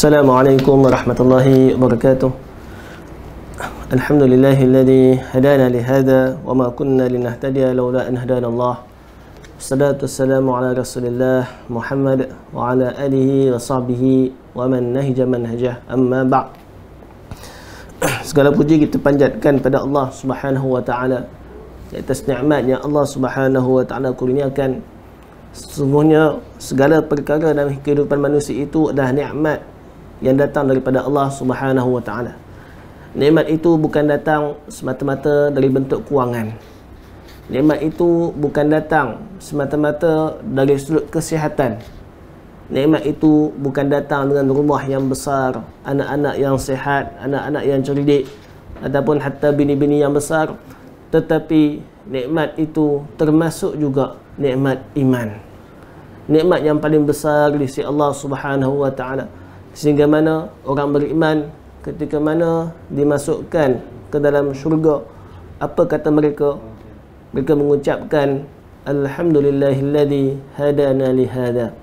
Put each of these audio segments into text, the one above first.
Assalamualaikum warahmatullahi wabarakatuh. Alhamdulillahilladzi hadana lihada wa ma kunna linahtadiya laula an hadana Allah. Wassalatu wassalamu ala Rasulillah Muhammad wa ala alihi wa sahbihi wa man nahja manhajah, amma ba'd. Segala puji kita panjatkan pada Allah Subhanahu wa taala atas nikmat yang Allah Subhanahu wa taala kurniakan. Sesungguhnya segala perkara dalam kehidupan manusia itu adalah nikmat yang datang daripada Allah Subhanahu wa taala. Nikmat itu bukan datang semata-mata dari bentuk kewangan. Nikmat itu bukan datang semata-mata dari sudut kesihatan. Nikmat itu bukan datang dengan rumah yang besar, anak-anak yang sihat, anak-anak yang cerdik, ataupun hatta bini-bini yang besar. Tetapi nikmat itu termasuk juga nikmat iman. Nikmat yang paling besar di sisi Allah Subhanahu wa taala. Sehingga mana orang beriman ketika mana dimasukkan ke dalam syurga, apa kata mereka? Mereka mengucapkan alhamdulillahilladzi hadana li hada.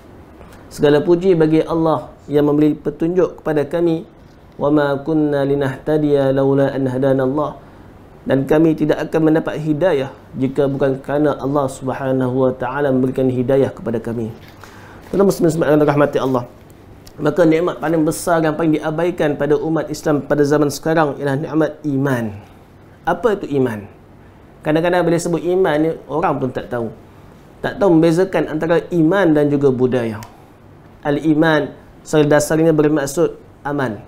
Segala puji bagi Allah yang memberi petunjuk kepada kami. Wa ma kunna linahtadiya laula an hadana Allah. Dan kami tidak akan mendapat hidayah jika bukan kerana Allah Subhanahu wa taala memberikan hidayah kepada kami. Tuan-tuan muslimin yang dirahmati Allah, maka nikmat paling besar yang paling diabaikan pada umat Islam pada zaman sekarang ialah nikmat iman. Apa itu iman? Kadang-kadang bila sebut iman ni, orang pun tak tahu. Tak tahu membezakan antara iman dan juga budaya. Al-iman secara dasarnya bermaksud aman,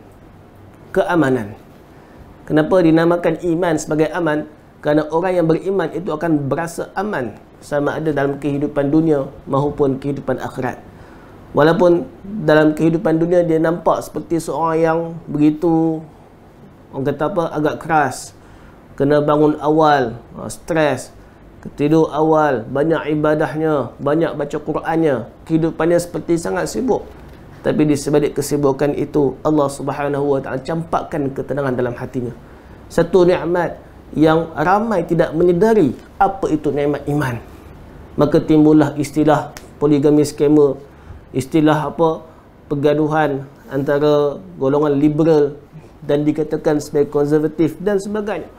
keamanan. Kenapa dinamakan iman sebagai aman? Kerana orang yang beriman itu akan berasa aman, sama ada dalam kehidupan dunia maupun kehidupan akhirat. Walaupun dalam kehidupan dunia dia nampak seperti seorang yang begitu, orang kata apa, agak keras, kena bangun awal, stres, tidur awal, banyak ibadahnya, banyak baca Qurannya, kehidupannya seperti sangat sibuk. Tapi di sebalik kesibukan itu, Allah Subhanahu wa taala campakkan ketenangan dalam hatinya. Satu nikmat yang ramai tidak menyedari apa itu nikmat iman. Maka timbullah istilah poligami skema, istilah apa, pergaduhan antara golongan liberal dan dikatakan sebagai konservatif dan sebagainya.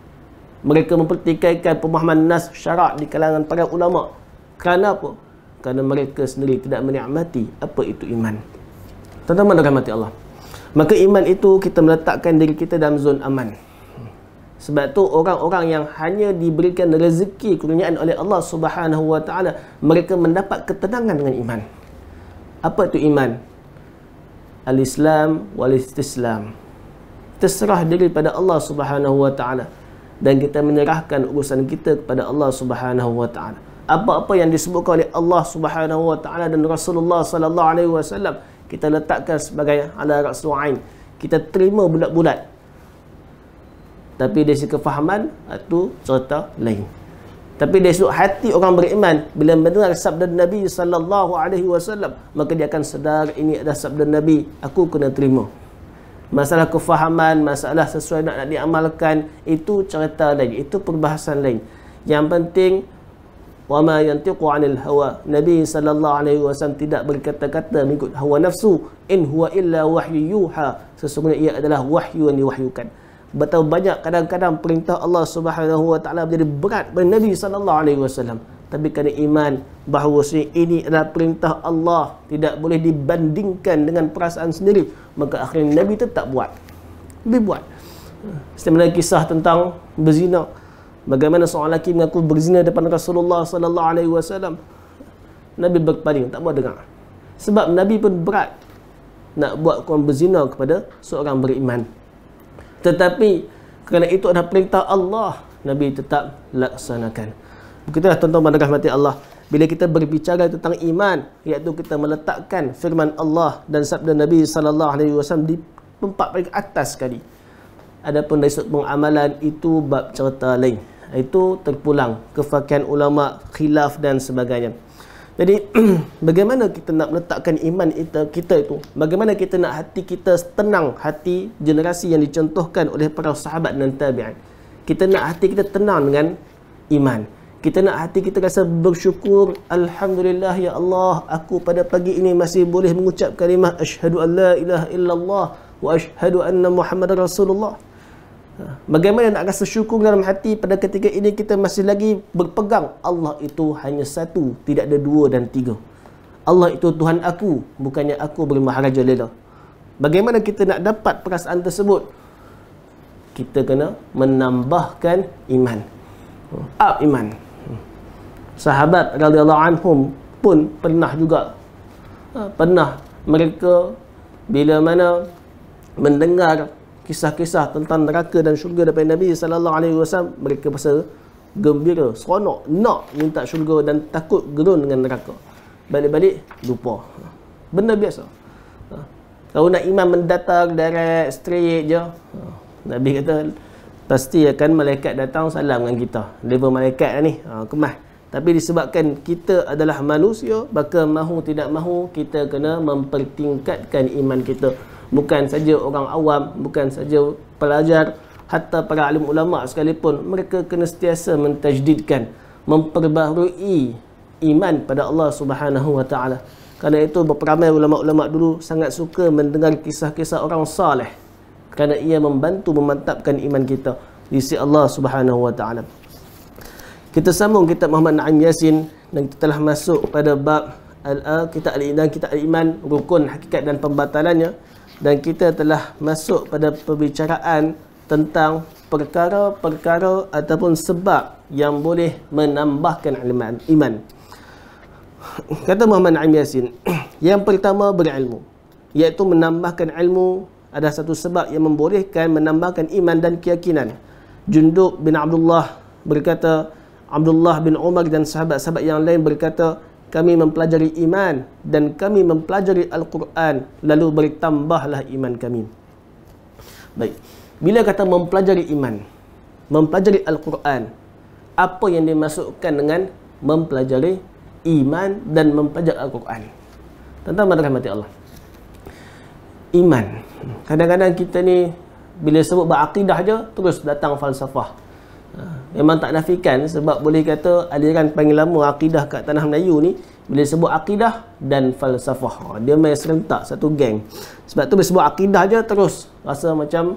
Mereka mempertikaikan pemahaman nas syarak di kalangan para ulama. Kerana apa? Kerana mereka sendiri tidak menikmati apa itu iman. Tuan-tuan dirahmati Allah, maka iman itu kita meletakkan diri kita dalam zon aman. Sebab tu orang-orang yang hanya diberikan rezeki kurniaan oleh Allah Subhanahu wa taala, mereka mendapat ketenangan dengan iman. Apa itu iman? Al-Islam wal-istislam. Terserah diri pada Allah Subhanahu wa taala dan kita menyerahkan urusan kita kepada Allah Subhanahu wa taala. Apa-apa yang disebutkan oleh Allah Subhanahu wa taala dan Rasulullah sallallahu alaihi wasallam, kita letakkan sebagai ala ra'sul ain. Kita terima bulat-bulat. Tapi dari segi kefahaman itu cerita lain. Tapi dari sudut hati orang beriman, bila mendengar sabda Nabi sallallahu alaihi wasallam, maka dia akan sedar ini adalah sabda Nabi, aku kena terima. Masalah kefahaman, masalah sesuai nak diamalkan, itu cerita lain, itu perbahasan lain. Yang penting wa ma yantiqu 'anil hawa. Nabi sallallahu alaihi wasallam tidak berkata-kata mengikut hawa nafsu, in huwa illa wahyu yuha. Sesungguhnya ia adalah wahyu yang diwahyukan. Betapa banyak kadang-kadang perintah Allah Subhanahu wa taala menjadi berat bagi Nabi sallallahu alaihi wasallam. Tapi kerana iman bahawa ini adalah perintah Allah, tidak boleh dibandingkan dengan perasaan sendiri, maka akhirnya Nabi tetap buat. Nabi buat. Sebenarnya kisah tentang berzina. Bagaimana seorang lelaki mengaku berzina depan Rasulullah sallallahu alaihi wasallam. Nabi berpaling, tak mau dengar. Sebab Nabi pun berat nak buat orang berzina kepada seorang beriman. Tetapi kerana itu adalah perintah Allah, Nabi tetap laksanakan. Begitulah tuan-tuan dan rahmati Allah, bila kita berbicara tentang iman, iaitu kita meletakkan firman Allah dan sabda Nabi sallallahu alaihi wasallam di tempat paling atas sekali. Adapun dari sudut pengamalan itu bab cerita lain. Itu terpulang kefakihan ulama, khilaf dan sebagainya. Jadi bagaimana kita nak meletakkan iman kita itu? Bagaimana kita nak hati kita tenang, hati generasi yang dicontohkan oleh para sahabat dan tabi'in? Kita nak hati kita tenang dengan iman. Kita nak hati kita rasa bersyukur. Alhamdulillah ya Allah, aku pada pagi ini masih boleh mengucap kalimah asyhadu an la ilaha illallah wa asyhadu anna Muhammadar Rasulullah. Bagaimana nak rasa syukur dalam hati pada ketika ini kita masih lagi berpegang Allah itu hanya satu, tidak ada dua dan tiga. Allah itu Tuhan aku, bukannya aku bermaharajalela. Bagaimana kita nak dapat perasaan tersebut? Kita kena menambahkan iman. Up iman. Sahabat radhiyallahu anhum pun pernah juga mereka bila mana mendengar kisah-kisah tentang neraka dan syurga daripada Nabi sallallahu alaihi wasallam, mereka rasa gembira, seronok, nak minta syurga dan takut gerun dengan neraka. Balik-balik lupa. Benda biasa. Kalau nak iman mendatar direct straight je, Nabi kata pasti akan malaikat datang salam dengan kita. Level malaikat ni, kemas. Tapi disebabkan kita adalah manusia, maka mahu tidak mahu kita kena mempertingkatkan iman kita. Bukan saja orang awam, bukan saja pelajar, hatta para alim ulama sekalipun, mereka kena sentiasa mentajdidkan, memperbaharui iman pada Allah Subhanahu wa taala. Kerana itu beramai ulama-ulama dulu sangat suka mendengar kisah-kisah orang saleh, kerana ia membantu memantapkan iman kita di sisi Allah Subhanahu wa taala. Kita sambung kitab Muhammad Naim Yasin dan kita telah masuk pada bab kitab al-iman, rukun, hakikat dan pembatalannya, dan kita telah masuk pada perbicaraan tentang perkara-perkara ataupun sebab yang boleh menambahkan iman. Kata Muhammad Naim Yasin, yang pertama berilmu, iaitu menambahkan ilmu ada satu sebab yang membolehkan menambahkan iman dan keyakinan. Jundub bin Abdullah berkata, Abdullah bin Umar dan sahabat-sahabat yang lain berkata, kami mempelajari iman dan kami mempelajari Al-Quran, lalu bertambahlah iman kami. Baik, bila kata mempelajari iman, mempelajari Al-Quran, apa yang dimasukkan dengan mempelajari iman dan mempelajari Al-Quran? Tuan-tuan rahmati Allah, iman, kadang-kadang kita ni bila sebut berakidah je terus datang falsafah. Memang tak nafikan, sebab boleh kata aliran paling lama akidah kat tanah Melayu ni bila sebut akidah dan falsafah, dia main serentak satu geng. Sebab tu bila sebut akidah je terus rasa macam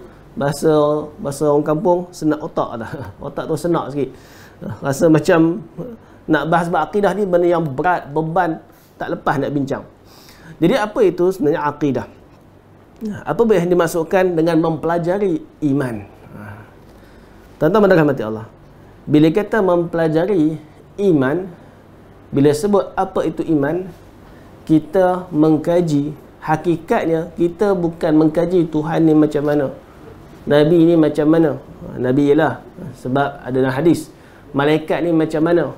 bahasa orang kampung senak otak dah. Otak tu senak sikit. Rasa macam nak bahas akidah ni benda yang berat, beban, tak lepas nak bincang. Jadi apa itu sebenarnya akidah? Apa yang dimasukkan dengan mempelajari iman? Tuan-tuan rahmati Allah, bila kata mempelajari iman, bila sebut apa itu iman, kita mengkaji hakikatnya. Kita bukan mengkaji Tuhan ni macam mana, Nabi ni macam mana. Nabi ialah, sebab ada dalam hadis, malaikat ni macam mana,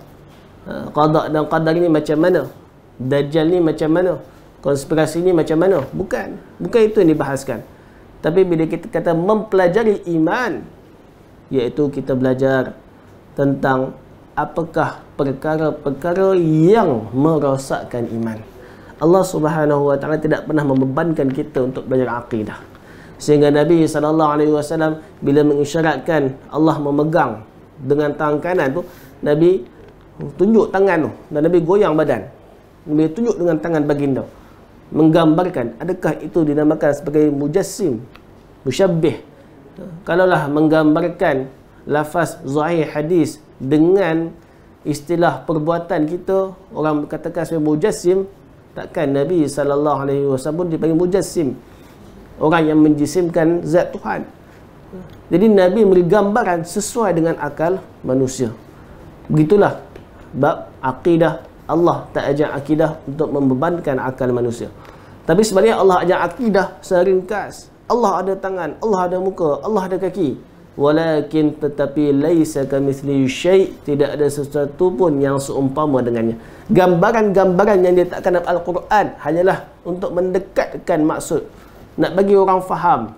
qada dan qadar ni macam mana, Dajjal ni macam mana, konspirasi ni macam mana. Bukan itu yang dibahaskan. Tapi bila kita kata mempelajari iman, iaitu kita belajar tentang apakah perkara-perkara yang merosakkan iman. Allah Subhanahu wa taala tidak pernah membebankan kita untuk belajar akidah. Sehingga Nabi SAW bila mengisyaratkan Allah memegang dengan tangan kanan tu, Nabi tunjuk tangan tu dan Nabi goyang badan. Nabi tunjuk dengan tangan baginda, menggambarkan. Adakah itu dinamakan sebagai mujassim, musyabbih? Kalaulah menggambarkan lafaz zahir hadis dengan istilah perbuatan kita, orang katakan sebagai mujassim, takkan Nabi SAW dipanggil mujassim, orang yang menjisimkan zat Tuhan. Jadi Nabi memberi gambaran sesuai dengan akal manusia. Begitulah bab akidah. Allah tak ajar akidah untuk membebankan akal manusia, tapi sebenarnya Allah ajar akidah seringkas. Allah ada tangan, Allah ada muka, Allah ada kaki. Walakin tetapi laisa kamitslihi syai', tidak ada sesuatu pun yang seumpama dengannya. Gambaran-gambaran yang diletakkan dalam Al-Quran hanyalah untuk mendekatkan maksud, nak bagi orang faham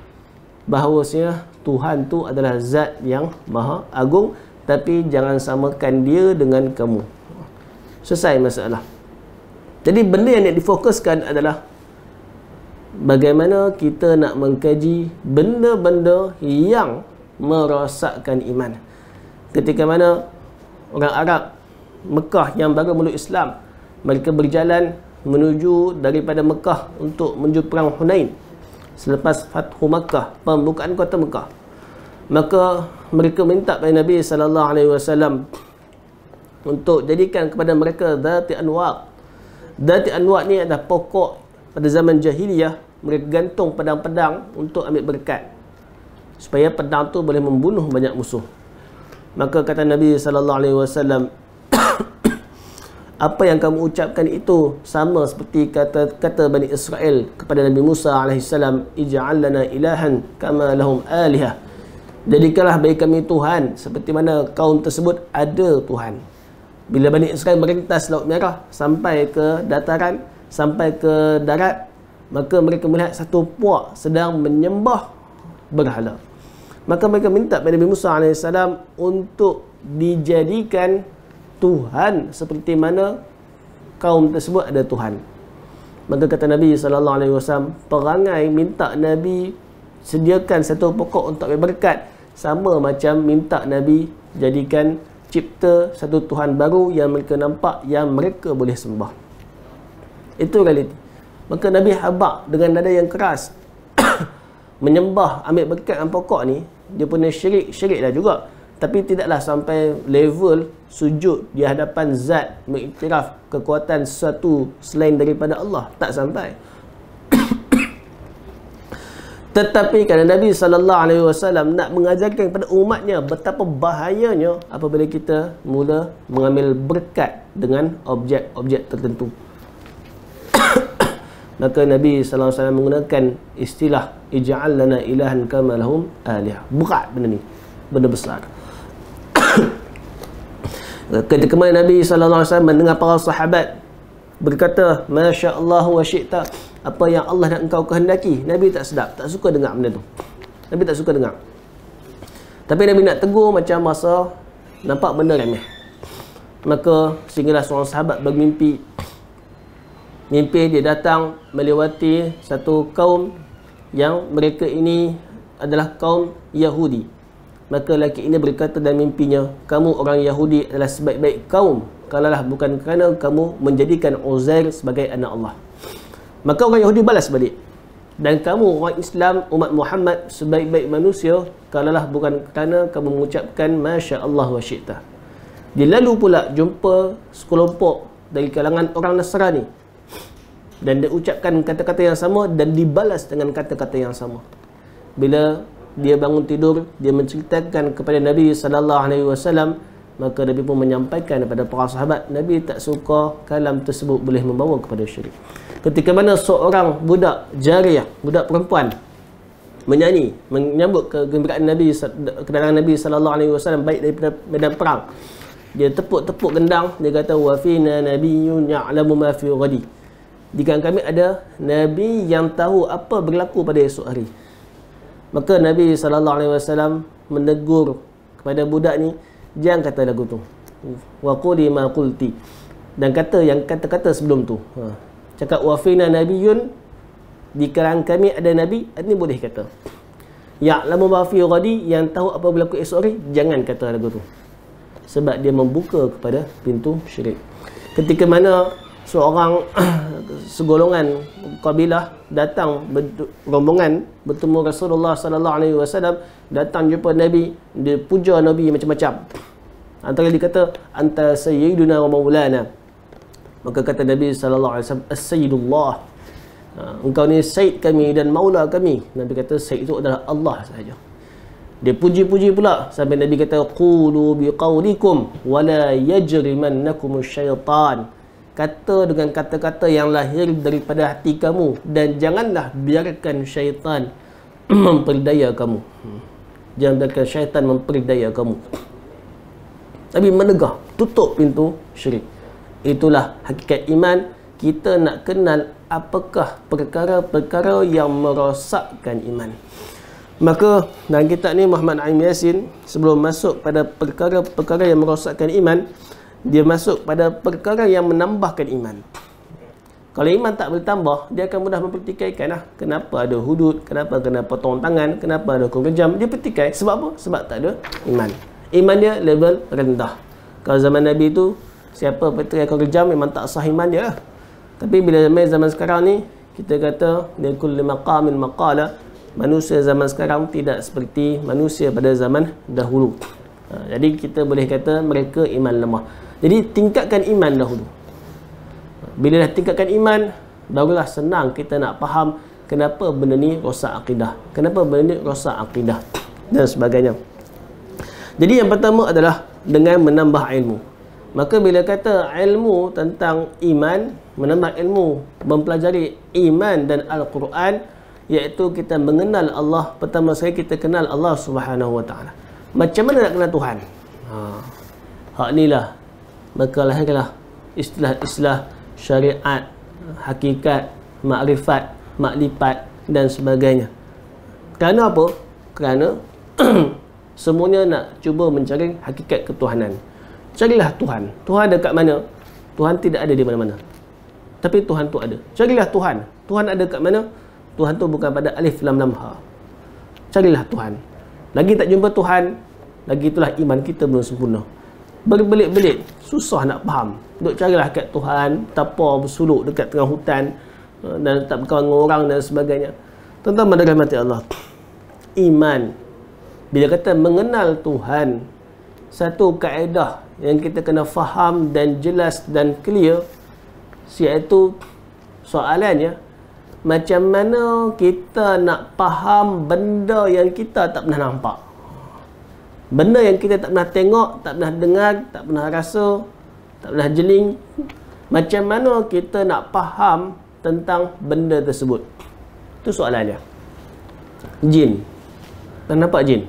bahawasanya Tuhan tu adalah zat yang maha agung, tapi jangan samakan dia dengan kamu. Selesai masalah. Jadi benda yang nak difokuskan adalah bagaimana kita nak mengkaji benda-benda yang merosakkan iman. Ketika mana orang Arab Mekah yang baru meluk Islam. Mereka berjalan menuju daripada Mekah untuk menuju perang Hunain selepas Fathu Makkah, pembukaan kota Mekah. Maka mereka minta kepada Nabi sallallahu alaihi wasallam untuk jadikan kepada mereka Dhati Anwaq. Dhati Anwaq ni adalah pokok pada zaman jahiliyah. Mereka gantung pedang-pedang untuk ambil berkat, supaya pedang tu boleh membunuh banyak musuh. Maka kata Nabi sallallahu alaihi wasallam, apa yang kamu ucapkan itu sama seperti kata Bani Israel kepada Nabi Musa alaihissalam, ij'al lana ilahan kama lahum alihah. Jadikanlah bagi kami Tuhan seperti mana kaum tersebut ada Tuhan. Bila Bani Israel melintas Laut Merah sampai ke dataran, sampai ke darat, maka mereka melihat satu puak sedang menyembah berhala. Maka mereka minta kepada Nabi Musa AS untuk dijadikan Tuhan seperti mana kaum tersebut ada Tuhan. Maka kata Nabi SAW, perangai minta Nabi sediakan satu pokok untuk berkat sama macam minta Nabi jadikan cipta satu Tuhan baru yang mereka nampak, yang mereka boleh sembah. Itu realiti. Maka Nabi habaq dengan nada yang keras menyembah, ambil berkat dengan pokok ni. Dia punya syirik dah juga, tapi tidaklah sampai level sujud di hadapan zat, mengiktiraf kekuatan sesuatu selain daripada Allah. Tak sampai. Tetapi kerana Nabi SAW nak mengajarkan kepada umatnya betapa bahayanya apabila kita mula mengambil berkat dengan objek-objek tertentu. Maka Nabi SAW menggunakan istilah ij'al lana ilahan kama lahum alihah. Berat benda ni, benda besar. Ketika Nabi SAW mendengar para sahabat berkata, Masya Allah wa syi'ta, apa yang Allah nak engkau kehendaki, Nabi tak sedap, tak suka dengar benda tu. Nabi tak suka dengar. Tapi Nabi nak tegur macam masa nampak benda remeh. Maka sehinggalah seorang sahabat bermimpi. Mimpi dia datang melewati satu kaum yang mereka ini adalah kaum Yahudi. Maka lelaki ini berkata dalam mimpinya, kamu orang Yahudi adalah sebaik-baik kaum kalaulah bukan kerana kamu menjadikan Uzair sebagai anak Allah. Maka orang Yahudi balas balik, dan kamu orang Islam umat Muhammad sebaik-baik manusia kalaulah bukan kerana kamu mengucapkan Masya Allah wa syi'ta. Dia lalu pula jumpa sekelompok dari kalangan orang Nasrani, dan dia ucapkan kata-kata yang sama dan dibalas dengan kata-kata yang sama. Bila dia bangun tidur, dia menceritakan kepada Nabi SAW, maka Nabi pun menyampaikan kepada para sahabat, Nabi tak suka kalam tersebut boleh membawa kepada syirik. Ketika mana seorang budak jariyah, budak perempuan, menyanyi, menyambut kegembiraan Nabi, kedatangan Nabi SAW baik daripada medan perang, dia tepuk-tepuk gendang, dia kata, wa fina nabiyyun ya'lamu ma fi ghadi. Di kalangan kami ada Nabi yang tahu apa berlaku pada esok hari. Maka Nabi SAW menegur kepada budak ni, jangan kata lagu tu, wa quli ma qulti, dan kata yang kata-kata sebelum tu. Cakap wa fina nabiyyun, di kalangan kami ada Nabi, ini boleh kata. Ya'lamu ma fi ghadi, yang tahu apa berlaku esok hari, jangan kata lagu tu. Sebab dia membuka kepada pintu syirik. Ketika mana seorang segolongan kabilah datang rombongan bertemu Rasulullah SAW, datang jumpa Nabi, dia puja Nabi macam-macam. Antara dia kata, anta sayyiduna wa maulana. Maka kata Nabi SAW, as-sayyidullah, engkau ni sayyid kami dan maula kami. Nabi kata sayyid itu adalah Allah sahaja. Dia puji-puji pula sampai Nabi kata, qulu biqaulikum wala yajrimannakum syaitan. Kata dengan kata-kata yang lahir daripada hati kamu, dan janganlah biarkan syaitan memperdaya kamu. Jangan biarkan syaitan memperdaya kamu. Tapi menegah, tutup pintu syirik. Itulah hakikat iman. Kita nak kenal apakah perkara-perkara yang merosakkan iman. Maka dalam kitab ni Muhammad Aim Yasin, sebelum masuk pada perkara-perkara yang merosakkan iman, dia masuk pada perkara yang menambahkan iman. Kalau iman tak bertambah, dia akan mudah mempertikaikan lah. Kenapa ada hudud, kenapa kena potong tangan, kenapa ada hukum kejam. Dia pertikai. Sebab apa? Sebab tak ada iman. Iman dia level rendah. Kalau zaman Nabi tu, siapa berteriak kejam memang tak sah iman dia lah. Tapi bila zaman sekarang ni, kita kata li kulli maqamin maqala, manusia zaman sekarang tidak seperti manusia pada zaman dahulu. Jadi kita boleh kata mereka iman lemah. Jadi tingkatkan iman dahulu. Bila dah tingkatkan iman, barulah senang kita nak faham kenapa benda ni rosak akidah, kenapa benda ni rosak akidah dan sebagainya. Jadi yang pertama adalah dengan menambah ilmu. Maka bila kata ilmu tentang iman, menambah ilmu, mempelajari iman dan Al-Quran, iaitu kita mengenal Allah. Pertama sekali kita kenal Allah Subhanahu Wa Taala. Macam mana nak kenal Tuhan? Hak ni lah, maka lahirlah istilah-istilah syariat, hakikat, makrifat, maklifat dan sebagainya. Kerana apa? Kerana semuanya nak cuba mencari hakikat ketuhanan. Carilah Tuhan. Tuhan ada kat mana? Tuhan tidak ada di mana-mana. Tapi Tuhan tu ada. Carilah Tuhan. Tuhan ada kat mana? Tuhan tu bukan pada alif lam lam ha. Carilah Tuhan. Lagi tak jumpa Tuhan, lagi itulah iman kita belum sempurna. Berbelit-belit, susah nak faham. Duk carilah kat Tuhan, tapa bersuluk dekat tengah hutan dan tak berkawan dengan orang dan sebagainya. Tuan-tuan dan mati Allah. Iman, bila kata mengenal Tuhan, satu kaedah yang kita kena faham dan jelas dan clear, iaitu soalannya, macam mana kita nak faham benda yang kita tak pernah nampak, benda yang kita tak pernah tengok, tak pernah dengar, tak pernah rasa, tak pernah jeling. Macam mana kita nak faham tentang benda tersebut? Itu soalannya. Jin, tak nampak jin.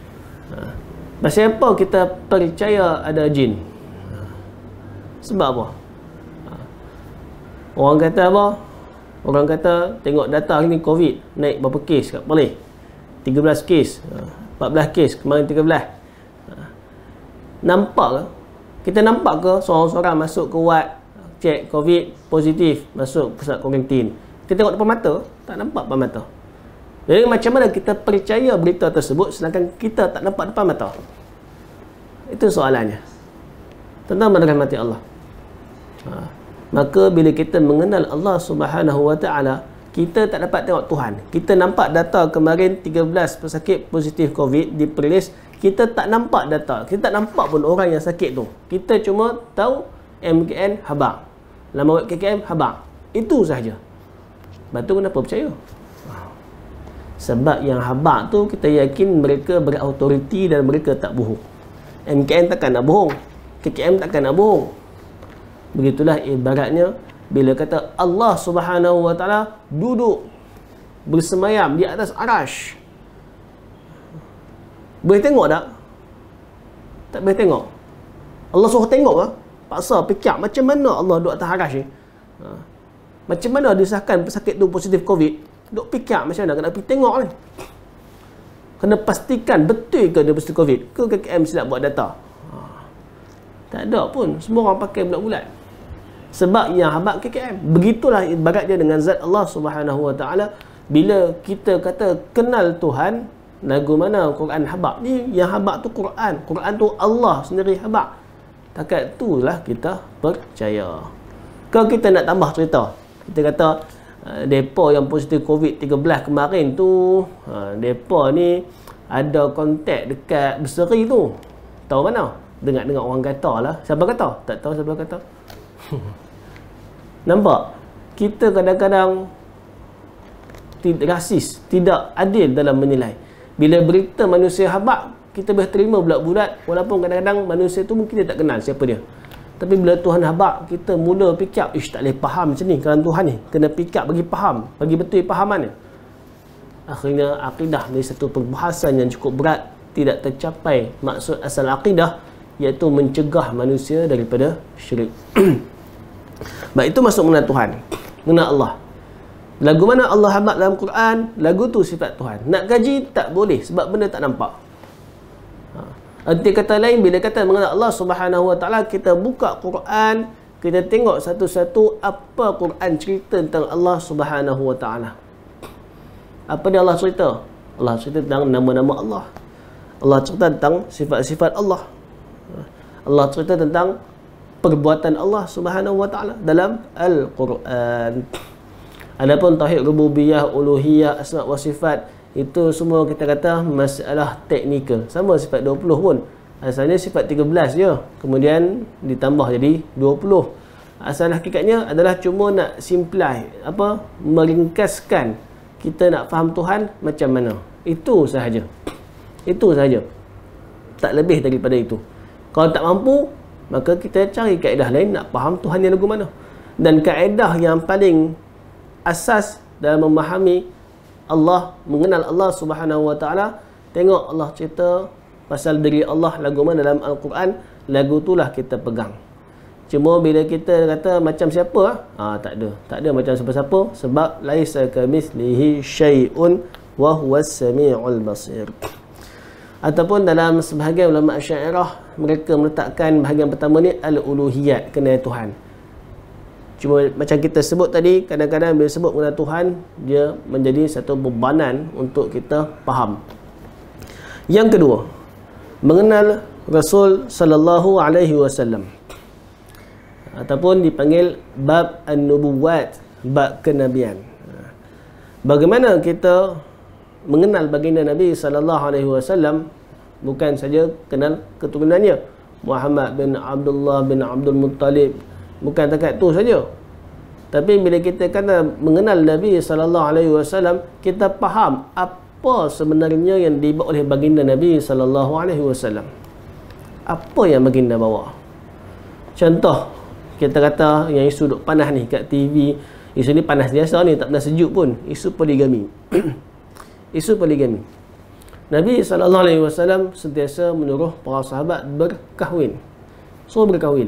Pasal apa kita percaya ada jin? Sebab apa? Orang kata apa? Orang kata tengok data ni COVID naik berapa kes kat Perlis? 13 kes, 14 kes, kemarin 13. Nampak ke? Kita nampak ke seorang-seorang masuk ke ward, cek COVID positif, masuk pusat kuarantin? Kita tengok depan mata? Tak nampak depan mata. Jadi macam mana kita percaya berita tersebut sedangkan kita tak nampak depan mata? Itu soalannya. Tentang merahmati Allah. Maka bila kita mengenal Allah Subhanahu Wa Taala, kita tak dapat tengok Tuhan. Kita nampak data kemarin 13 pesakit positif COVID di Perlis. Kita tak nampak data. Kita tak nampak pun orang yang sakit tu. Kita cuma tahu MKN habaq, lama web KKM habaq. Itu sahaja. Batu kenapa percaya? Sebab yang habaq tu kita yakin mereka berautoriti dan mereka tak bohong. MKN takkan nak bohong, KKM takkan nak bohong. Begitulah ibaratnya bila kata Allah Subhanahu Wa Taala duduk bersemayam di atas arash. Boleh tengok tak? Tak boleh tengok. Allah suruh tengok ke? Paksa fikir macam mana Allah duduk atas arash ni? Macam mana disahkan pesakit tu positif COVID? Duk fikir macam mana? Kena pergi tengok ni. Kena pastikan betul ke dia positif COVID, ke KKM silap buat data. Tak ada pun. Semua orang pakai bulat-bulat. Sebab yang habaq KKM. Begitulah ibaratnya dengan zat Allah Subhanahu Wa Taala. Bila kita kata kenal Tuhan, lagu mana Quran habaq ni? Yang habaq tu Quran. Quran tu Allah sendiri habaq. Takat itulah kita percaya. Kalau kita nak tambah cerita, kita kata depa yang positif COVID-13 kemarin tu, depa ni ada kontak dekat Berseri tu. Tahu mana? Dengar-dengar orang kata lah. Siapa kata? Tak tahu siapa kata. Nampak? Kita kadang-kadang tidak rasis, tidak adil dalam menilai. Bila berita manusia habaq, kita boleh terima bulat-bulat, walaupun kadang-kadang manusia tu mungkin dia tak kenal siapa dia. Tapi bila Tuhan habaq, kita mula fikir, tak boleh faham macam ni kalau Tuhan ni. Kena fikir bagi faham, bagi betul fahamannya. Akhirnya akidah menjadi satu perbahasan yang cukup berat, tidak tercapai maksud asal akidah, iaitu mencegah manusia daripada syirik. Baik, itu masuk mengenal Tuhan, mengenal Allah. Lagu mana Allah habaq dalam Quran, lagu tu sifat Tuhan. Nak kaji tak boleh sebab benda tak nampak. Arti kata lain, bila kata mengenal Allah Subhanahu Wa Taala, kita buka Quran, kita tengok satu-satu apa Quran cerita tentang Allah Subhanahu Wa Taala. Apa dia Allah cerita? Allah cerita tentang nama-nama Allah. Allah cerita tentang sifat-sifat Allah. Allah cerita tentang perbuatan Allah Subhanahu wa taala dalam Al-Quran. Adapun tauhid rububiyah, uluhiyah, asma wa sifat, itu semua kita kata masalah teknikal. Sama sifat 20 pun. Asalnya sifat 13 je. Kemudian ditambah jadi 20. Asal hakikatnya adalah cuma nak simplify, meringkaskan kita nak faham Tuhan macam mana. Itu sahaja. Itu sahaja. Tak lebih daripada itu. Kalau tak mampu, maka kita cari kaedah lain nak faham Tuhan yang lagu mana. Dan kaedah yang paling asas dalam memahami Allah, mengenal Allah Subhanahu wa taala, tengok Allah cerita pasal diri Allah lagu mana dalam Al-Quran, lagu itulah kita pegang. Cuma bila kita kata macam siapa, tak ada macam siapa-siapa, sebab laisa kamitslihi syai'un wa huwas samiul basir. Ataupun dalam sebahagian ulama Asy'ariyah, mereka meletakkan bahagian pertama ni al-uluhiyat, kenal Tuhan. Cuma macam kita sebut tadi, kadang-kadang bila sebut mengenal Tuhan, dia menjadi satu bebanan untuk kita faham. Yang kedua, mengenal Rasul sallallahu alaihi wasallam, ataupun dipanggil bab an-nubuwat, bab kenabian. Bagaimana kita mengenal baginda Nabi sallallahu alaihi wasallam? Bukan saja kenal keturunannya, Muhammad bin Abdullah bin Abdul Muttalib, bukan takat tu saja. Tapi bila kita kata mengenal Nabi sallallahu alaihi wasallam, kita faham apa sebenarnya yang dibawa oleh baginda Nabi sallallahu alaihi wasallam. Apa yang baginda bawa? Contoh, kita kata yang isu duk panas ni kat TV, isu ni panas biasa ni, tak pernah sejuk pun, isu poligami. Isu poligami. Nabi SAW sentiasa menyuruh para sahabat berkahwin. Suruh berkahwin.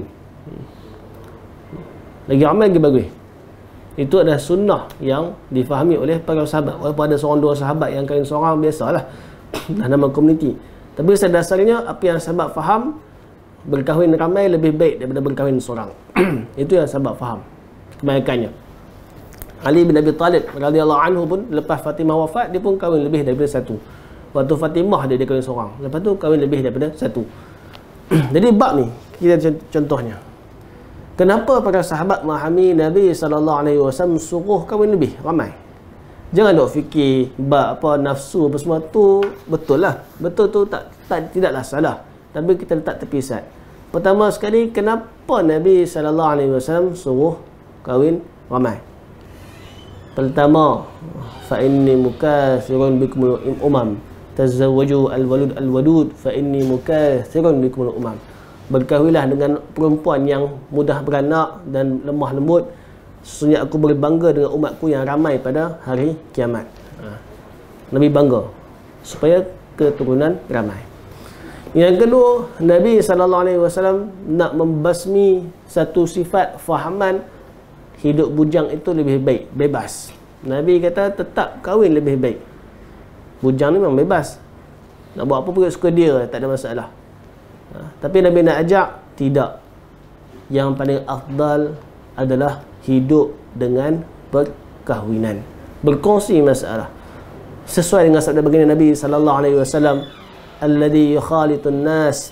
Lagi ramai lagi bagus. Itu adalah sunnah yang difahami oleh para sahabat. Walaupun ada seorang dua sahabat yang kahwin seorang, biasalah. Dah nama komuniti. Tapi pada dasarnya apa yang sahabat faham, berkahwin ramai lebih baik daripada berkahwin seorang. Itu yang sahabat faham kebanyakannya. Ali bin Abi Talib radhiyallahu anhu pun lepas Fatimah wafat, dia pun kahwin lebih daripada satu. Waktu Fatimah dia kahwin seorang, lepas tu kahwin lebih daripada satu. Jadi bab ni kita contohnya, kenapa para sahabat memahami Nabi SAW suruh kahwin lebih ramai. Jangan dok fikir bab apa nafsu apa semua tu, betul lah, betul tu tidaklah salah, tapi kita letak tepisat. Pertama sekali, kenapa Nabi SAW suruh kahwin ramai? Pertama, fa inni mukathirun bikum umam, tazawwaju al-walud al-wadud fa inni mukathirun bikum umam. Berkahwinlah dengan perempuan yang mudah beranak dan lemah lembut, sesungguhnya aku berbangga dengan umatku yang ramai pada hari kiamat. Nabi bangga supaya keturunan ramai. Yang kedua, Nabi SAW nak membasmi satu sifat fahaman hidup bujang itu lebih baik, bebas. Nabi kata tetap kahwin lebih baik. Bujang ni memang bebas, nak buat apa pun suka dia, tak ada masalah. Tapi Nabi nak ajak, tidak. Yang paling afdal adalah hidup dengan perkahwinan, berkongsi masalah. Sesuai dengan sabda baginda Nabi SAW, alladhi yukhalitun nas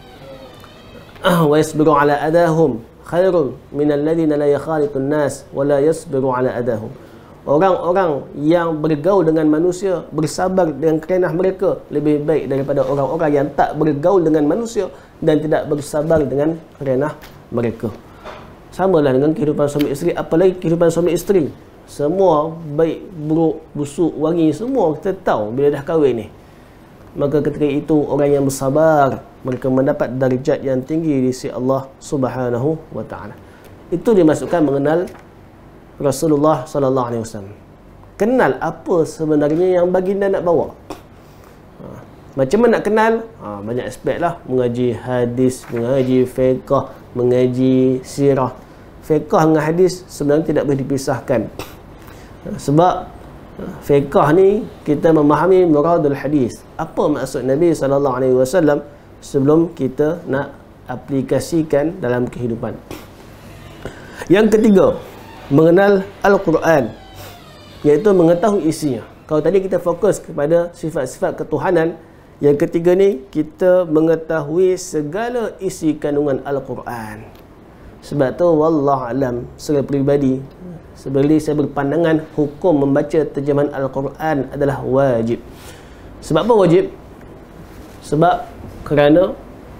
wa yasbiru ala adahum khairun minal ladzina la yakhalitun nas wa la yasbiru ala adahum. Orang-orang yang bergaul dengan manusia, bersabar dengan kerenah mereka, lebih baik daripada orang-orang yang tak bergaul dengan manusia dan tidak bersabar dengan kerenah mereka. Samalah dengan kehidupan suami isteri, apalagi kehidupan suami isteri. Semua baik, buruk, busuk, wangi, semua kita tahu bila dah kahwin ni. Maka ketika itu orang yang bersabar, mereka mendapat darjat yang tinggi di sisi Allah Subhanahu wa taala. Itu dimasukkan mengenal Rasulullah sallallahu alaihi wasallam. Kenal apa sebenarnya yang baginda nak bawa. Macam mana nak kenal? Banyak aspek lah. Mengaji hadis, mengaji fiqh, mengaji sirah. Fiqh dengan hadis sebenarnya tidak boleh dipisahkan. Sebab fiqh ni kita memahami muradul hadis. Apa maksud Nabi sallallahu alaihi wasallam sebelum kita nak aplikasikan dalam kehidupan. Yang ketiga, mengenal Al-Quran, iaitu mengetahui isinya. Kalau tadi kita fokus kepada sifat-sifat ketuhanan, Yang ketiga ni, kita mengetahui segala isi kandungan Al-Quran. Sebab tu wallahu alam, secara peribadi, sebenarnya saya berpandangan hukum membaca terjemahan Al-Quran adalah wajib. Sebab apa wajib? Sebab kerana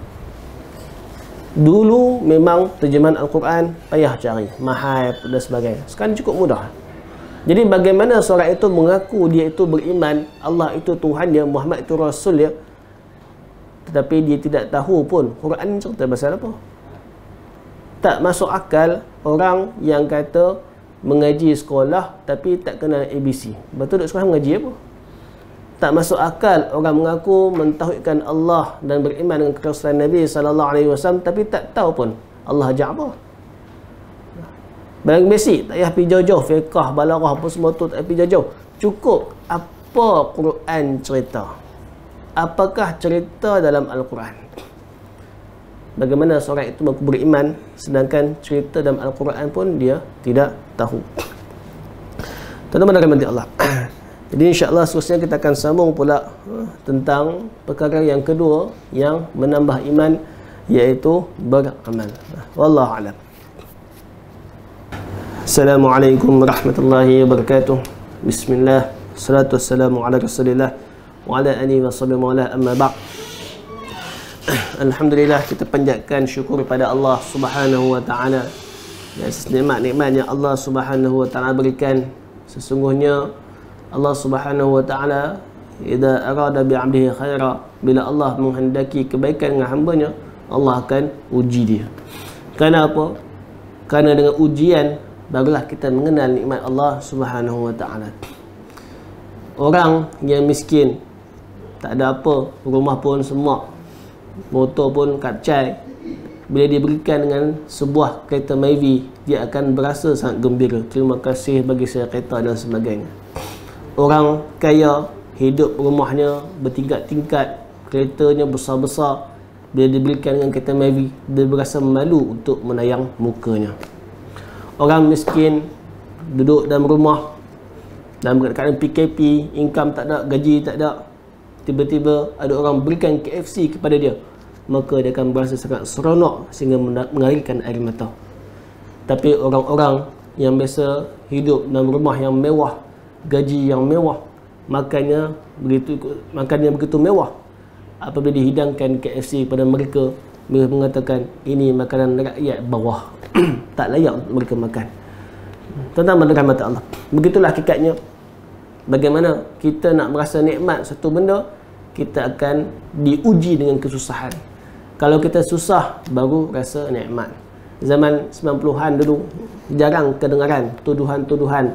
dulu memang terjemahan Al-Quran payah cari, mahal dan sebagainya. Sekarang cukup mudah. Jadi bagaimana seorang itu mengaku dia itu beriman, Allah itu Tuhan dia, Muhammad itu Rasul dia, tetapi dia tidak tahu pun Quran cerita pasal apa. Tak masuk akal orang yang kata mengaji sekolah tapi tak kenal ABC. Betul duduk sekolah mengaji apa? Tak masuk akal orang mengaku mentauhidkan Allah dan beriman dengan kerasulan Nabi SAW tapi tak tahu pun Allah ajak apa. Barang basic, tak payah pergi jauh-jauh, fiqah, balaghah apa semua tu tak payah pergi jauh-jauh. Cukup apa Quran cerita. Apakah cerita dalam Al-Quran? Bagaimana seorang itu mengaku beriman sedangkan cerita dalam Al-Quran pun dia tidak tahu. Tuan-tuan dan puan Allah. Jadi insya-Allah seterusnya kita akan sambung pula tentang perkara yang kedua yang menambah iman, iaitu beramal. Wallahu a'lam. Assalamualaikum warahmatullahi wabarakatuh. Bismillah. Salatu wassalamu ala Rasulillah wa ala alihi washabihi wa ala amma ba'd. Alhamdulillah, kita panjatkan syukur pada Allah Subhanahu wa taala atas nikmat-nikmat yang Allah Subhanahu wa taala berikan. Sesungguhnya Allah Subhanahu wa taala idza arada bi 'abdihi khaira, bila Allah menghendaki kebaikan dengan hamba-Nya, Allah akan uji dia. Kenapa? Kerana dengan ujian barulah kita mengenal nikmat Allah Subhanahu wa taala. Orang yang miskin, tak ada apa, rumah pun semak, motor pun kacai, bila diberikan dengan sebuah kereta Myvi, dia akan berasa sangat gembira. Terima kasih bagi saya kereta dan sebagainya. Orang kaya, hidup rumahnya bertingkat-tingkat, keretanya besar-besar, bila diberikan dengan kereta Myvi, dia berasa malu untuk menayang mukanya. Orang miskin duduk dalam rumah dalam keadaan PKP, income tak ada, gaji tak ada, tiba-tiba ada orang berikan KFC kepada dia, maka dia akan berasa sangat seronok sehingga mengalirkan air mata. Tapi orang-orang yang biasa hidup dalam rumah yang mewah, gaji yang mewah, makannya begitu mewah, apabila dihidangkan KFC kepada mereka, mereka mengatakan ini makanan rakyat bawah, tak layak untuk mereka makan. Tuan-tuan dan rahmat Allah, begitulah hakikatnya. Bagaimana kita nak merasa nikmat satu benda, kita akan diuji dengan kesusahan. Kalau kita susah, baru rasa nikmat. Zaman 90-an dulu, jarang kedengaran tuduhan-tuduhan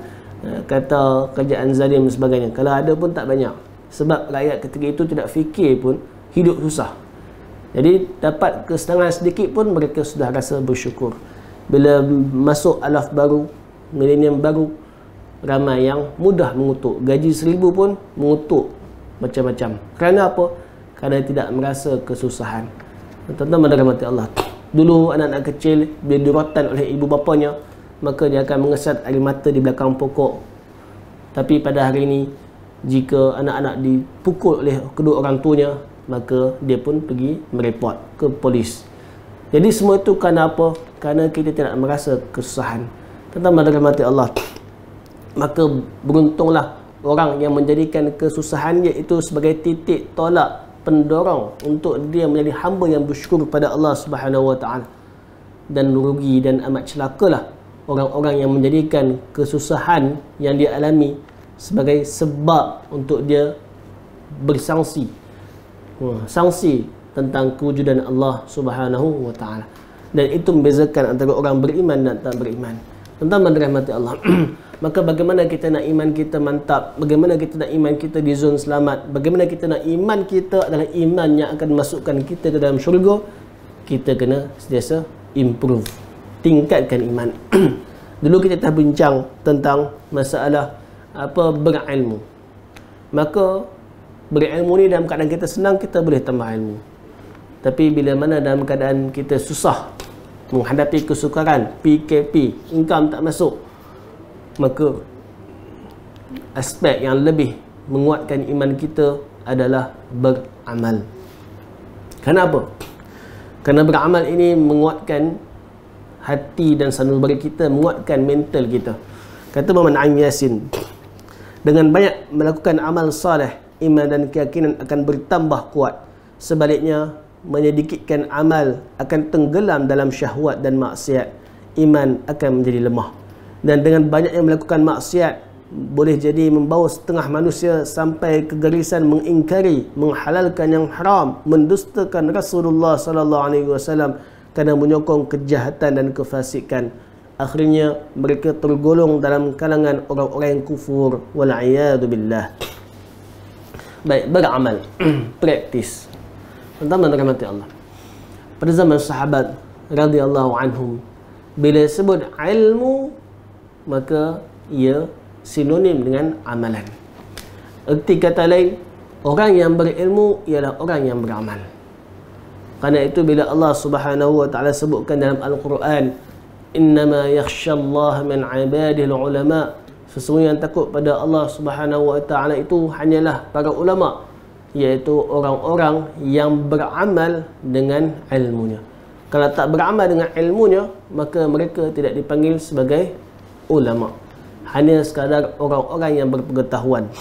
kata kerajaan zalim dan sebagainya. Kalau ada pun tak banyak. Sebab rakyat ketika itu tidak fikir pun hidup susah. Jadi dapat kesenangan sedikit pun mereka sudah rasa bersyukur. Bila masuk alaf baru, milenium baru, ramai yang mudah mengutuk. Gaji 1000 pun mengutuk macam-macam. Kerana apa? Kerana tidak merasa kesusahan. Tuan-tuan dan rahmati Allah, dulu anak-anak kecil bila dirotan oleh ibu bapanya, maka dia akan mengesat air mata di belakang pokok. Tapi pada hari ini, jika anak-anak dipukul oleh kedua orang tuanya, maka dia pun pergi mereport ke polis. Jadi semua itu kerana apa? Kerana kita tidak merasa kesusahan. Tuan-tuan dan rahmati Allah, maka beruntunglah orang yang menjadikan kesusahan itu sebagai titik tolak, pendorong untuk dia menjadi hamba yang bersyukur kepada Allah Subhanahu wa taala. Dan rugi dan amat celakalah orang-orang yang menjadikan kesusahan yang dia alami sebagai sebab untuk dia bersangsi, sangsi tentang kewujudan Allah Subhanahu wa taala. Dan itu membezakan antara orang beriman dan tak beriman. Tuan-tuan dan rahmati Allah, maka bagaimana kita nak iman kita mantap? Bagaimana kita nak iman kita di zon selamat? Bagaimana kita nak iman kita adalah iman yang akan masukkan kita ke dalam syurga? Kita kena sentiasa improve, tingkatkan iman. Dulu kita telah bincang tentang masalah apa berilmu. Maka berilmu ni dalam keadaan kita senang, kita boleh tambah ilmu. Tapi bila mana dalam keadaan kita susah, menghadapi kesukaran, PKP, income tak masuk, maka aspek yang lebih menguatkan iman kita adalah beramal. Kenapa? Kerana beramal ini menguatkan hati dan sanubari kita, menguatkan mental kita. Kata Muhammad Naim Yasin, dengan banyak melakukan amal saleh, iman dan keyakinan akan bertambah kuat. Sebaliknya, menyedikitkan amal akan tenggelam dalam syahwat dan maksiat, iman akan menjadi lemah. Dan dengan banyak yang melakukan maksiat boleh jadi membawa setengah manusia sampai kegarisan mengingkari, menghalalkan yang haram, mendustakan Rasulullah sallallahu alaihi wasallam kerana menyokong kejahatan dan kefasikan. Akhirnya mereka tergolong dalam kalangan orang-orang yang kufur, wal a'yadu billah. Baik, beramal, praktis. Tentang rahmati Allah. Pada zaman sahabat radhiyallahu anhum, bila sebut ilmu, maka ia sinonim dengan amalan. Erti kata lain, orang yang berilmu ialah orang yang beramal. Kerana itu bila Allah Subhanahu wa taala sebutkan dalam Al-Quran, innama yakhsyallaha min ibadil ulama, sesungguhnya yang takut pada Allah Subhanahu wa taala itu hanyalah para ulama, iaitu orang-orang yang beramal dengan ilmunya. Kalau tak beramal dengan ilmunya, maka mereka tidak dipanggil sebagai ulama, hanya sekadar orang-orang yang berpengetahuan.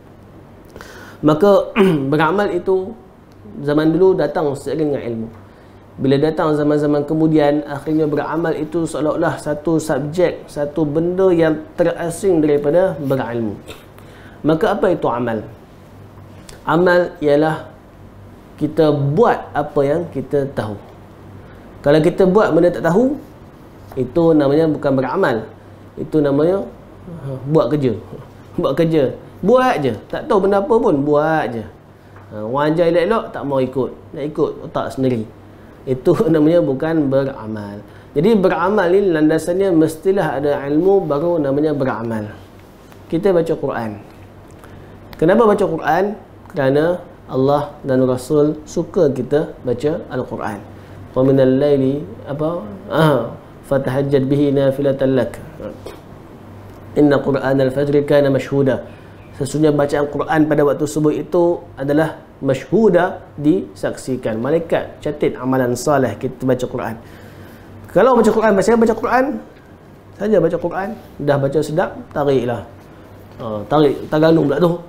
Maka beramal itu zaman dulu datang seiring dengan ilmu. Bila datang zaman-zaman kemudian, akhirnya beramal itu seolah-olah satu subjek, satu benda yang terasing daripada berilmu. Maka apa itu amal? Amal ialah kita buat apa yang kita tahu. Kalau kita buat benda tak tahu, itu namanya bukan beramal. Itu namanya buat kerja. Buat kerja. Buat je. Tak tahu benda apa pun, buat je. Orang ajar elok-elok tak mau ikut. Nak ikut otak sendiri. Itu namanya bukan beramal. Jadi beramal ni landasannya mestilah ada ilmu, baru namanya beramal. Kita baca Quran. Kenapa baca Quran? Kerana Allah dan Rasul suka kita baca Al-Quran. Wa minal laili fatahajjad bihi nafilatan lak. Inna Quran al-fajr kana mashhuda. Sesungguhnya bacaan Quran pada waktu subuh itu adalah masyhuda, disaksikan. Malaikat catat amalan saleh kita baca Quran. Kalau baca Quran, baca Quran saja, baca Quran dah baca sedap, tariklah. Tarik Tagalog pula tu.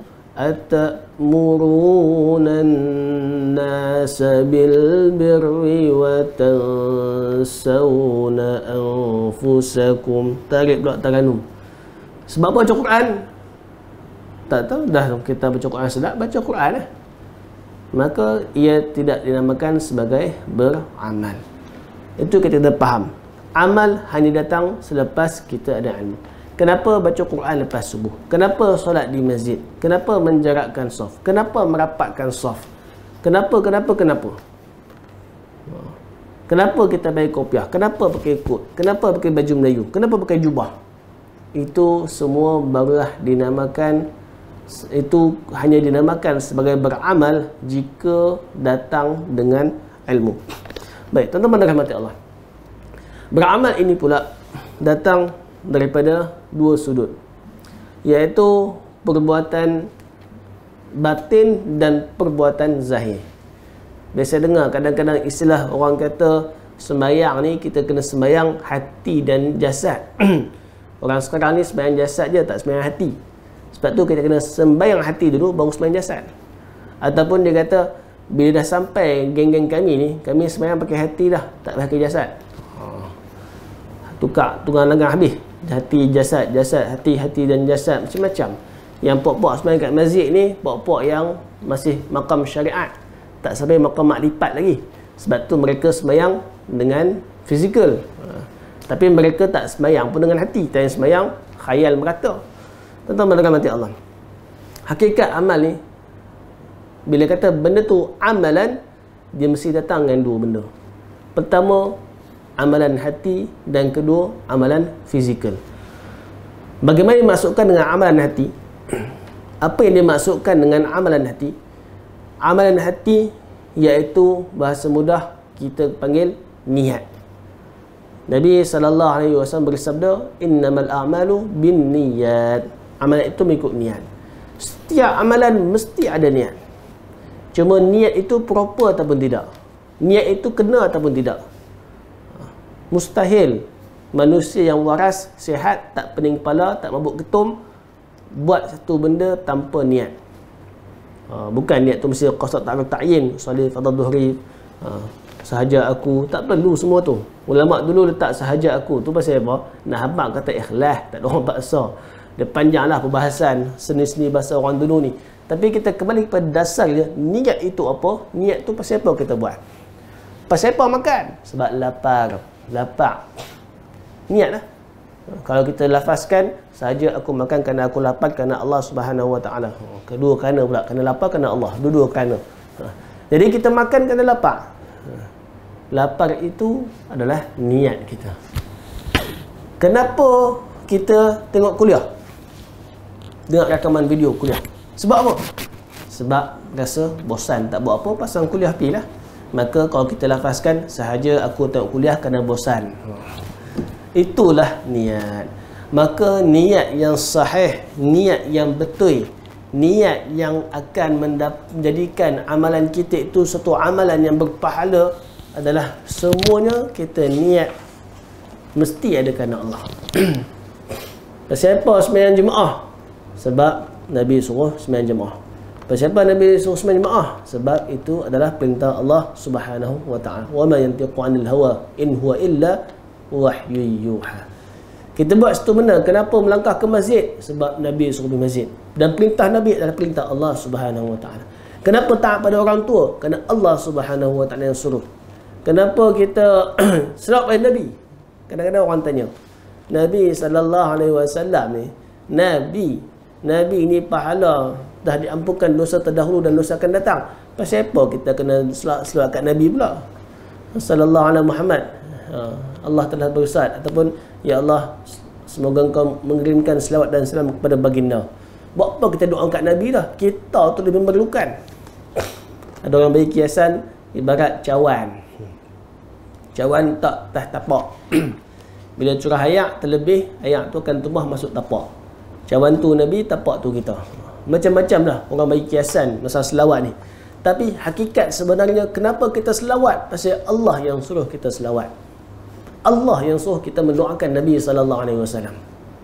Atamuruna an-nasa bil birri wa tansawna anfusakum. Tarik pula Tagalog. Sebab apa baca Quran? Tak tahu, dah kita baca Quran sedap, baca Quran lah. Maka ia tidak dinamakan sebagai beramal. Itu kita dah faham. Amal hanya datang selepas kita ada ilmu. Kenapa baca Quran lepas subuh? Kenapa solat di masjid? Kenapa menjarakkan saf? Kenapa merapatkan saf? Kenapa? Kenapa kita pakai kopiah? Kenapa pakai kot? Kenapa pakai baju Melayu? Kenapa pakai jubah? Itu semua barulah dinamakan, itu hanya dinamakan sebagai beramal jika datang dengan ilmu. Baik, tuan-tuan dan rahmati Allah. Beramal ini pula datang daripada dua sudut, iaitu perbuatan batin dan perbuatan zahir. Biasa dengar kadang-kadang istilah orang kata sembahyang ni kita kena sembahyang hati dan jasad. Orang sekarang ni sembahyang jasad je, tak sembahyang hati. Sebab tu kita kena sembahyang hati dulu baru sembahyang jasad. Ataupun dia kata bila dah sampai geng-geng kami ni, kami sembahyang pakai hati dah, tak pakai jasad. Tukar langgang habis. Hati, jasad, hati dan jasad, macam-macam. Yang pok-pok sembahyang kat masjid ni, pok-pok yang masih makam syariat, tak sampai makam makrifat lagi. Sebab tu mereka sembahyang dengan fizikal. Tapi mereka tak sembahyang pun dengan hati, tak sembahyang khayal merata. Tuan-tuan dan mati Allah. Hakikat amal ni, bila kata benda tu amalan, dia mesti datang dengan dua benda. Pertama, amalan hati, dan kedua, amalan fizikal. Bagaimana dimaksudkan dengan amalan hati? Apa yang dimaksudkan dengan amalan hati? Amalan hati iaitu bahasa mudah kita panggil niat. Nabi SAW bersabda, innamal a'malu bin niyat. Amalan itu mengikut niat. Setiap amalan mesti ada niat. Cuma niat itu proper ataupun tidak, niat itu kena ataupun tidak. Mustahil manusia yang waras, sihat, tak pening kepala, tak mabuk ketum, buat satu benda tanpa niat. Bukan niat tu mesti qasad ta'yin, solat fardhu dhuhri, sahaja aku, tak perlu semua tu. Ulama dulu letak sahaja aku tu pasal apa? Nak habaq kata ikhlas, tak ada orang paksa. Dia panjanglah perbahasan seni-seni bahasa orang dulu ni. Tapi kita kembali kepada dasar dia, niat itu apa? Niat tu pasal apa kita buat? Pasal apa makan? Sebab lapar. Niat lah. Kalau kita lafazkan sahaja aku makan kerana aku lapar kerana Allah Subhanahu Wa Taala. Kedua kerana pula, kerana lapar kerana Allah. Dua-dua kerana. Jadi kita makan kerana lapar. Lapar itu adalah niat kita. Kenapa kita tengok kuliah? Tengok rakaman video kuliah. Sebab apa? Sebab rasa bosan, tak buat apa, pasang kuliah pi lah. Maka kalau kita lafazkan sahaja aku tengok kuliah kerana bosan, itulah niat. Maka niat yang sahih, niat yang betul, niat yang akan menjadikan amalan kita itu satu amalan yang berpahala adalah semuanya kita niat mesti ada kerana Allah. Siapa sembahyang jemaah? Sebab Nabi suruh sembahyang jemaah. Siapa Nabi suruh sembahyang jemaah? Sebab itu adalah perintah Allah Subhanahu Wa Taala. Wa ma yantiqu 'anil hawa in huwa illa wahyu yuha. Kita buat satu benda, kenapa melangkah ke masjid? Sebab Nabi suruh pergi masjid. Dan perintah Nabi adalah perintah Allah Subhanahu Wa Taala. Kenapa taat pada orang tua? Kerana Allah Subhanahu Wa Taala yang suruh. Kenapa kita selawat pada Nabi? Kadang-kadang orang tanya, Nabi sallallahu alaihi wasallam ni, Nabi ni pahala dah diampunkan dosa terdahulu dan dosa akan datang. Pasal apa kita kena selawat kat Nabi pula? Sallallahu alaihi Muhammad. Allah telah bersabda ataupun ya Allah, semoga engkau mengirimkan selawat dan salam kepada baginda. Buat apa kita doa kat Nabi dah? Kita tu lebih memerlukan. Ada orang bagi kiasan ibarat cawan. Cawan tak tapak. Bila curah air terlebih, air tu akan tumbah masuk tapak. Cawan tu Nabi, tapak tu kita. Macam-macam lah orang bagi kiasan masalah selawat ni. Tapi hakikat sebenarnya kenapa kita selawat? Pasal Allah yang suruh kita selawat. Allah yang suruh kita mendoakan Nabi SAW.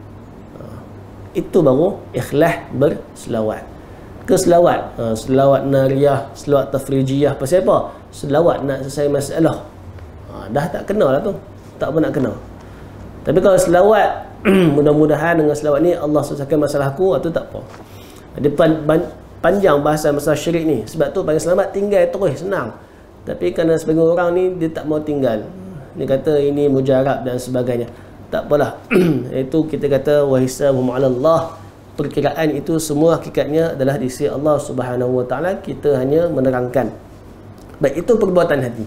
Itu baru ikhlas berselawat. Keselawat, selawat nariyah, selawat tafrijiyah. Pasal apa? Selawat nak selesai masalah. Dah tak kenal lah tu. Tak pernah nak kenal. Tapi kalau selawat, mudah-mudahan dengan selawat ni Allah selesaikan masalah aku, itu tak apa. Dia panjang bahasa masalah syirik ni. Sebab tu paling selamat tinggal terus, senang. Tapi kerana sebagian orang ni dia tak mau tinggal. Dia kata ini mujarab dan sebagainya. Tak apalah. Itu kita kata wahisabuhum 'ala Allah. Perkiraan itu semua hakikatnya adalah di sisi Allah Subhanahu Wa Taala. Kita hanya menerangkan. Baik, itu perbuatan hati.